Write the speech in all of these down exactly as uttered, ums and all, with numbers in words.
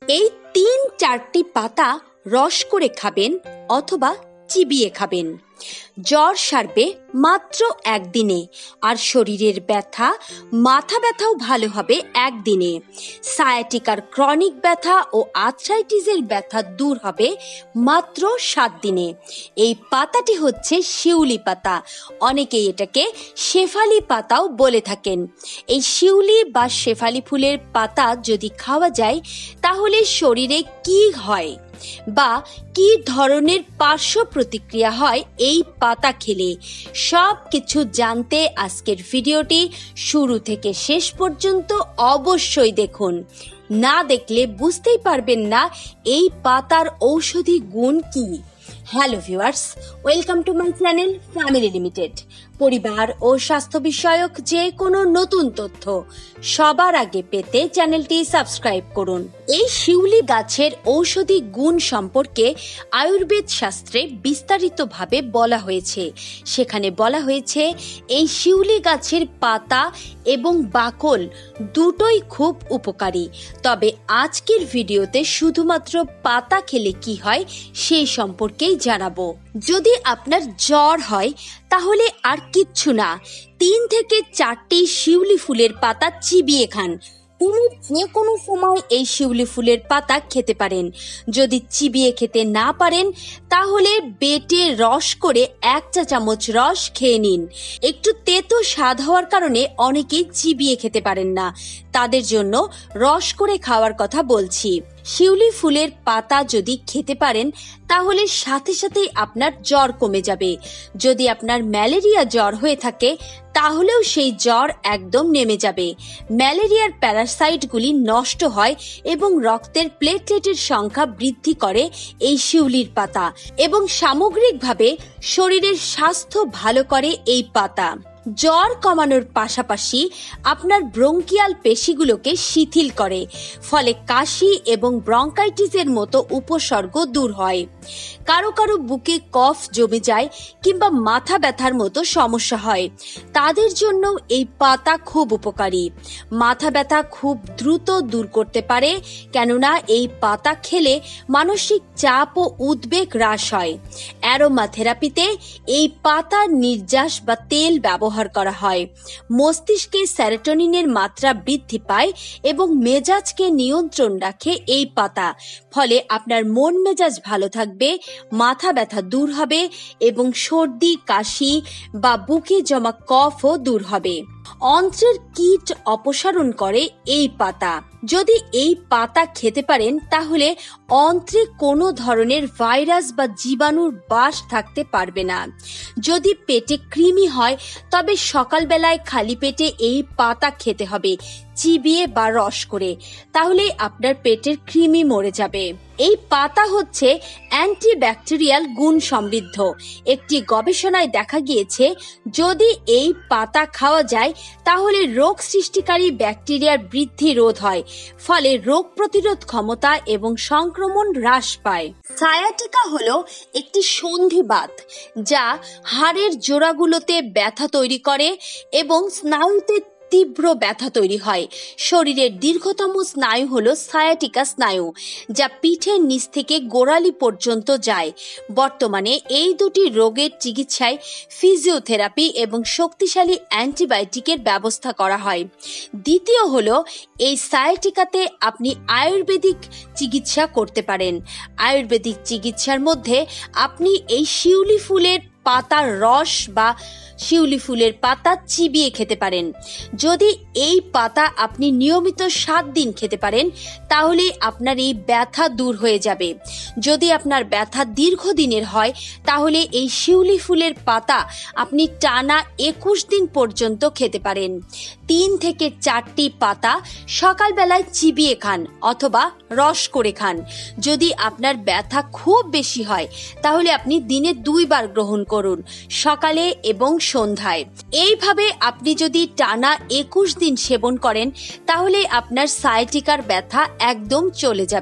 এই তিন চারটি পাতা রস করে খাবেন অথবা চিবিয়ে খাবেন। জ্বর সারবে মাত্র একদিনে, আর শরীরের ব্যথা, মাথা ব্যথাও ভালো হবে একদিনে। সায়াটিকার ক্রনিক ব্যথা ও আর্থ্রাইটিসের ব্যথা দূর হবে মাত্র সাত দিনে। এই পাতাটি হচ্ছে শিউলি পাতা, অনেকেই এটাকে শেফালি পাতাও বলে থাকেন। এই শিউলি বা শেফালি ফুলের পাতা যদি খাওয়া যায় তাহলে শরীরে কি হয় বা কি ধরনের পার্শ্ব প্রতিক্রিয়া হয় এই পাতা খেলে, সব কিছু জানতে আজকের ভিডিওটি শুরু থেকে শেষ পর্যন্ত অবশ্যই দেখুন। না দেখলে বুঝতেই পারবেন না এই পাতার ঔষধি গুণ কি। Hello viewers, welcome to my channel family limited. পরিবার ও স্বাস্থ্য বিষয়ক যে কোনো নতুন তথ্য সবার আগে পেতে চ্যানেলটি সাবস্ক্রাইব করুন। এই শিউলি গাছের ঔষধি গুণ সম্পর্কে আয়ুর্বেদ শাস্ত্রে বিস্তারিতভাবে বলা হয়েছে। সেখানে বলা হয়েছে এই শিউলি গাছের পাতা এবং বাকল দুটোই খুব উপকারী। তবে আজকের ভিডিওতে শুধুমাত্র পাতা খেলে কি হয় সেই সম্পর্কেই জানাবো। যদি আপনার জ্বর হয় তাহলে আর কিচ্ছু না, তিন থেকে চারটি শিউলি ফুলের পাতা চিবিয়ে খান। তিনি যে কোনো সময় এই শিউলি ফুলের পাতা খেতে পারেন। যদি চিবিয়ে খেতে না পারেন তাহলে বেটে রস করে এক চা চামচ রস খেয়ে নিন। একটু তেতো স্বাদ হওয়ার কারণে অনেকেই চিবিয়ে খেতে পারেন না, তাদের জন্য রস করে খাওয়ার কথা বলছি। শিউলি ফুলের পাতা যদি খেতে পারেন তাহলে সাথে সাথেই আপনার জ্বর কমে যাবে। যদি আপনার ম্যালেরিয়া জ্বর হয়ে থাকে তাহলেও সেই জ্বর একদম নেমে যাবে। ম্যালেরিয়ার প্যারাসাইটগুলি নষ্ট হয় এবং রক্তের প্লেটলেটের সংখ্যা বৃদ্ধি করে এই শিউলির পাতা, এবং সামগ্রিকভাবে শরীরের স্বাস্থ্য ভালো করে এই পাতা। জ্বর কমানোর পাশাপাশি আপনার ব্রঙ্কিয়াল পেশিগুলোকে শিথিল করে, ফলে কাশি এবং ব্রঙ্কাইটিসের মতো উপসর্গ দূর হয়। কারো কারো বুকে কফ জমে যায় কিংবা মাথা ব্যথার মতো সমস্যা হয়, তাদের জন্য এই পাতা খুব উপকারী। মাথা ব্যথা খুব দ্রুত দূর করতে পারে, কেননা এই পাতা খেলে মানসিক চাপ ও উদ্বেগ হ্রাস হয়। অ্যারোমা থেরাপিতে এই পাতার নির্যাস বা তেল ব্যবহার করা হয়। মস্তিষ্কে সেরোটোনিনের মাত্রা বৃদ্ধি পায় এবং মেজাজকে নিয়ন্ত্রণ রাখে এই পাতা। ফলে আপনার মন মেজাজ ভালো থাকবে, মাথা ব্যথা দূর হবে এবং সর্দি, কাশি বা বুকে জমা কফও দূর হবে। অন্ত্রের কীট অপসারণ করে এই পাতা। যদি এই পাতা খেতে পারেন তাহলে অন্ত্রে কোনো ধরনের ভাইরাস বা জীবাণুর বাস থাকতে পারবে না। যদি পেটে কৃমি হয় তবে সকালবেলায় খালি পেটে এই পাতা খেতে হবে, চিবিয়ে বা রস করে, তাহলে আপনার পেটের কৃমি মরে যাবে। এই পাতা হচ্ছে অ্যান্টিব্যাকটেরিয়াল গুণ সমৃদ্ধ। একটি গবেষণায় দেখা গিয়েছে যদি এই পাতা খাওয়া যায় তাহলে রোগ সৃষ্টিকারী ব্যাকটেরিয়ার বৃদ্ধি রোধ হয়, ফলে রোগ প্রতিরোধ ক্ষমতা এবং সংক্রমণ হ্রাস পায়। সায়াটিকা হলো একটি সন্ধিবাত যা হাড়ের জোড়াগুলোতে ব্যথা তৈরি করে এবং স্নায়ুতে তীব্র ব্যথা তৈরি হয়। শরীরের দীর্ঘতম স্নায়ু হলো সায়াটিকা স্নায়ু, যা পিঠের নিচ থেকে গোড়ালি পর্যন্ত যায়। বর্তমানে এই দুটি রোগের চিকিৎসায় ফিজিওথেরাপি এবং শক্তিশালী অ্যান্টিবায়োটিকের ব্যবস্থা করা হয়। দ্বিতীয় হলো এই সায়াটিকাতে আপনি আয়ুর্বেদিক চিকিৎসা করতে পারেন। আয়ুর্বেদিক চিকিৎসার মধ্যে আপনি এই শিউলি ফুলের পাতার রস বা শিউলি ফুলের পাতা চিবিয়ে খেতে পারেন। যদি এই পাতা আপনি নিয়মিত সাত দিন খেতে পারেন তাহলে আপনার এই ব্যথা দূর হয়ে যাবে। যদি আপনার ব্যথা দীর্ঘদিনের হয় তাহলে এই শিউলি ফুলের পাতা আপনি টানা একুশ দিন পর্যন্ত খেতে পারেন। তিন থেকে চারটি পাতা সকালবেলায় চিবিয়ে খান অথবা রস করে খান। যদি আপনার ব্যথা খুব বেশি হয় তাহলে আপনি দিনে দুইবার গ্রহণ করুন, সকালে এবং সন্ধ্যায়। এইভাবে আপনি যদি টানা একুশ দিন সেবন করেন তাহলে আপনার সায়াটিকার ব্যথা একদম চলে যাবে।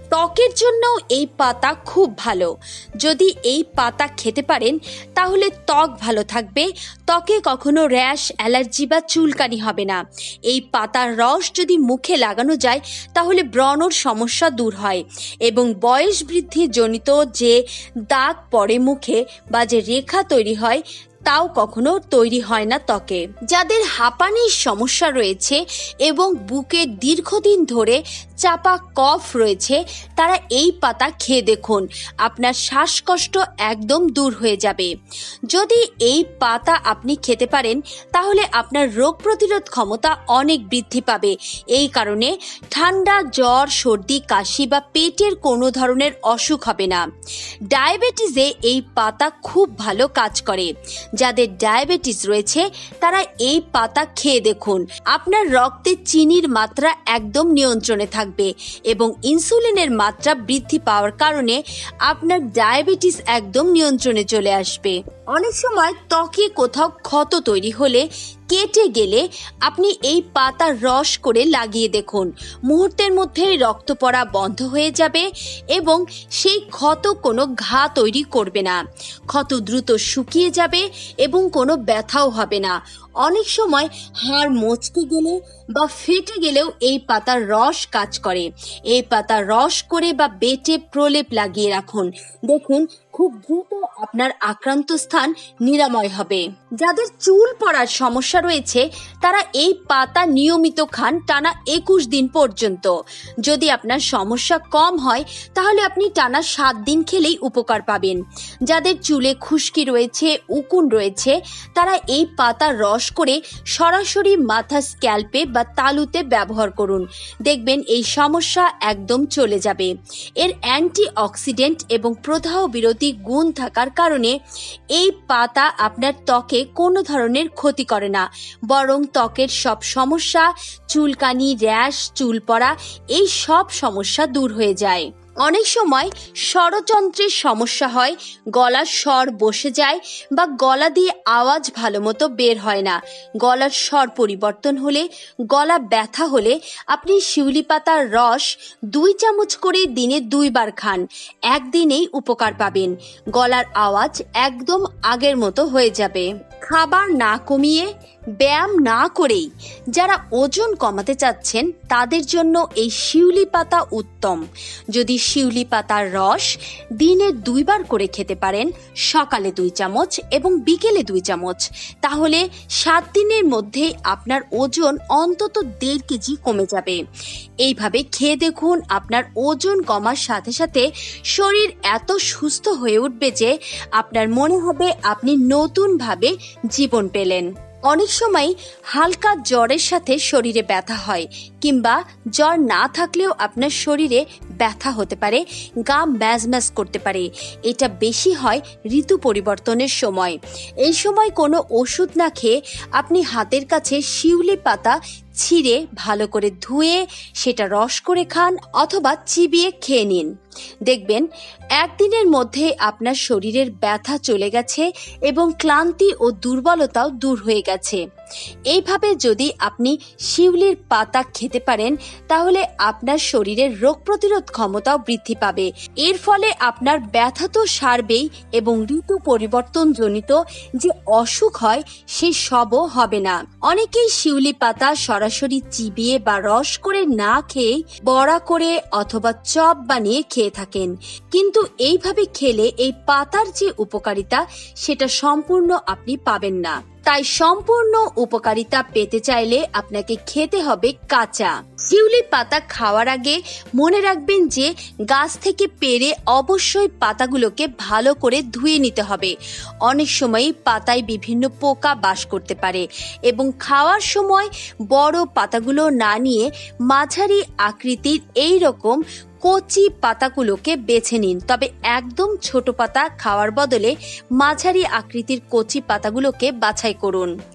ত্বকের জন্যও এই পাতা খুব ভালো। যদি এই পাতা খেতে পারেন তাহলে ত্বক ভালো থাকবে, ত্বকে কখনো র্যাশ, অ্যালার্জি বা চুলকানি হবে না। এই পাতার রস যদি মুখে লাগানো যায় তাহলে ব্রণর সমস্যা দূর হয় এবং বয়স বৃদ্ধি জনিত যে দাগ পড়ে মুখে বা যে রেখা তৈরি হয় তাও কখনো তৈরি হয় না ত্বকে। যাদের হাঁপানির সমস্যা রয়েছে এবং বুকে দীর্ঘদিন ধরে চাপা কফ রয়েছে তারা এই পাতা খেয়ে দেখুন, আপনার শ্বাসকষ্ট একদম দূর হয়ে যাবে। যদি এই পাতা আপনি খেতে পারেন তাহলে আপনার রোগ প্রতিরোধ ক্ষমতা অনেক বৃদ্ধি পাবে। এই কারণে ঠান্ডা, জ্বর, সর্দি, কাশি বা পেটের কোনো ধরনের অসুখ হবে না। ডায়াবেটিসে এই পাতা খুব ভালো কাজ করে। যাদের ডায়াবেটিস রয়েছে তারা এই পাতা খেয়ে দেখুন, আপনার রক্তে চিনির মাত্রা একদম নিয়ন্ত্রণে থাকবে এবং ইনসুলিনের মাত্রা বৃদ্ধি পাওয়ার কারণে আপনার ডায়াবেটিস একদম নিয়ন্ত্রণে চলে আসবে। অনেক সময় ত্বকে কোথাও ক্ষত তৈরি হলে, কেটে গেলে আপনি এই পাতার রস করে লাগিয়ে দেখুন, মুহূর্তের মধ্যেই রক্ত পড়া বন্ধ হয়ে যাবে এবং সেই ক্ষত কোনো ঘা তৈরি করবে না। ক্ষত দ্রুত শুকিয়ে যাবে এবং কোনো ব্যথাও হবে না। অনেক সময় হাড় মচকে গেলে বা ফেটে গেলেও এই পাতার রস কাজ করে। এই পাতার রস করে বা বেটে প্রলেপ লাগিয়ে রাখুন, দেখুন খুব দ্রুত আপনার আক্রান্ত স্থান নিরাময় হবে। যাদের চুল পড়ার সমস্যা রয়েছে তারা এই পাতা নিয়মিত খান টানা একুশ দিন পর্যন্ত। যদি আপনার সমস্যা কম হয় তাহলে আপনি টানা সাত দিন খেলেই উপকার পাবেন। যাদের চুলে খুশকি রয়েছে, উকুন রয়েছে তারা এই পাতার রস করে সরাসরি মাথা, স্ক্যাল্পে বা তালুতে ব্যবহার করুন, দেখবেন এই সমস্যা একদম চলে যাবে। এর অ্যান্টি অক্সিডেন্ট এবং প্রদাহ বিরোধী গুণ থাকার কারণে এই পাতা আপনার ত্বকে কোনো ধরনের ক্ষতি করে না, বরং ত্বকের সব সমস্যা, চুলকানি, র্যাশ, চুল পড়া এই সব সমস্যা দূর হয়ে যায়। অনেক সময় স্বরযন্ত্রের সমস্যা হয়, গলার স্বর বসে যায় বা গলা দিয়ে আওয়াজ ভালো মতো বের হয় না। গলার স্বর পরিবর্তন হলে, গলা ব্যথা হলে আপনি শিউলি পাতার রস দুই চামচ করে দিনে দুইবার খান, একদিনেই উপকার পাবেন। গলার আওয়াজ একদম আগের মতো হয়ে যাবে। খাবার না কমিয়ে, ব্যায়াম না করেই যারা ওজন কমাতে চাচ্ছেন তাদের জন্য এই শিউলি পাতা উত্তম। যদি শিউলি পাতার রস দিনে দুইবার করে খেতে পারেন, সকালে দুই চামচ এবং বিকেলে দুই চামচ, তাহলে সাত দিনের মধ্যে আপনার ওজন অন্তত দেড় কেজি কমে যাবে। এইভাবে খেয়ে দেখুন, আপনার ওজন কমার সাথে সাথে শরীর এত সুস্থ হয়ে উঠবে যে আপনার মনে হবে আপনি নতুনভাবে জীবন পেলেন। অনেক সময় হালকা জ্বরের সাথে শরীরে ব্যথা হয়, কিংবা জ্বর না থাকলেও আপনার শরীরে ব্যথা হতে পারে, গা ম্যাজ ম্যাজ করতে পারে। এটা বেশি হয় ঋতু পরিবর্তনের সময়। এই সময় কোনো ওষুধ না খেয়ে আপনি হাতের কাছে শিউলি পাতা ছিঁড়ে ভালো করে ধুয়ে সেটা রস করে খান অথবা চিবিয়ে খেয়ে নিন, দেখবেন একদিনের মধ্যে আপনার শরীরের ব্যথা চলে গেছে এবং ক্লান্তি ও দুর্বলতাও দূর হয়ে গেছে। এইভাবে যদি আপনি শিউলির পাতা খেতে পারেন তাহলে আপনার শরীরের রোগ প্রতিরোধ ক্ষমতাও বৃদ্ধি পাবে। এর ফলে আপনার ব্যথা তো সারবেই এবং ঋতু পরিবর্তন জনিত যে অসুখ হয় সে সবও হবে না। অনেকেই শিউলি পাতা সরাসরি চিবিয়ে বা রস করে না খেয়ে বড়া করে অথবা চপ বানিয়ে খেয়ে থাকেন, কিন্তু এইভাবে খেলে এই পাতার যে উপকারিতা সেটা সম্পূর্ণ আপনি পাবেন না। তাই সম্পূর্ণ উপকারিতা পেতে চাইলে আপনাকে খেতে হবে কাঁচা। শিউলি পাতা খাওয়ার আগে মনে রাখবেন যে গাছ থেকে পেড়ে অবশ্যই পাতাগুলোকে ভালো করে ধুয়ে নিতে হবে। অনেক সময় পাতায় বিভিন্ন পোকা বাস করতে পারে এবং খাওয়ার সময় বড় পাতাগুলো না নিয়ে মাঝারি আকৃতির এই রকম কচি পাতাগুলোকে বেছে নিন। তবে একদম ছোট পাতা খাওয়ার বদলে মাঝারি আকৃতির কচি পাতাগুলোকে বাছাই করুন।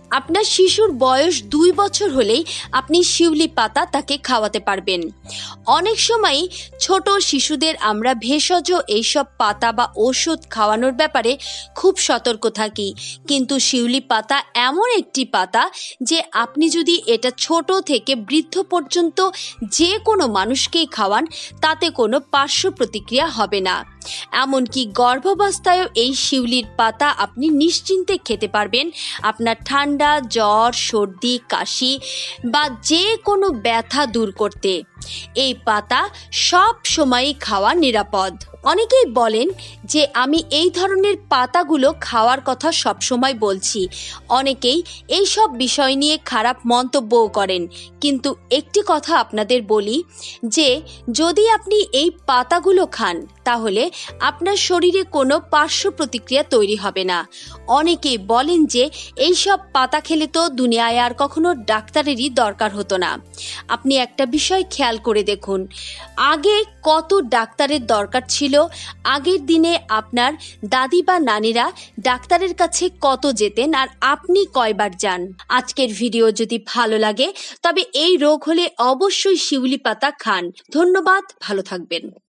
আপনার শিশুর বয়স দুই বছর হলেই আপনি শিউলি পাতা তাকে খাওয়াতে পারবেন। অনেক সময় ছোট শিশুদের আমরা ভেষজ এইসব পাতা বা ওষুধ খাওয়ানোর ব্যাপারে খুব সতর্ক থাকি, কিন্তু শিউলি পাতা এমন একটি পাতা যে আপনি যদি এটা ছোট থেকে বৃদ্ধ পর্যন্ত যে কোনো মানুষকেই খাওয়ান তাতে কোনো পার্শ্ব প্রতিক্রিয়া হবে না। এমনকি গর্ভাবস্থায়ও এই শিউলির পাতা আপনি নিশ্চিন্তে খেতে পারবেন আপনার ঠান্ডা, জ্বর, সর্দি, কাশি বা যে কোনো ব্যথা দূর করতে। এই পাতা সব সময়ই খাওয়া নিরাপদ। অনেকেই বলেন যে আমি এই ধরনের পাতাগুলো খাওয়ার কথা সবসময় বলছি। অনেকেই এই সব বিষয় নিয়ে খারাপ মন্তব্যও করেন, কিন্তু একটি কথা আপনাদের বলি যে যদি আপনি এই পাতাগুলো খান তাহলে আপনার শরীরে কোনো পার্শ্ব প্রতিক্রিয়া তৈরি হবে না। অনেকেই বলেন যে এই সব পাতা খেলে তো দুনিয়ায় আর কখনো ডাক্তারেরই দরকার হতো না। আপনি একটা বিষয় খেয়াল করে দেখুন, আগে কত ডাক্তারের দরকার ছিল। আগের দিনে আপনার দাদি বা নানিরা ডাক্তারের কাছে কত যেতেন আর আপনি কয়বার যান। আজকের ভিডিও যদি ভালো লাগে তবে এই রোগ হলে অবশ্যই শিউলি পাতা খান। ধন্যবাদ, ভালো থাকবেন।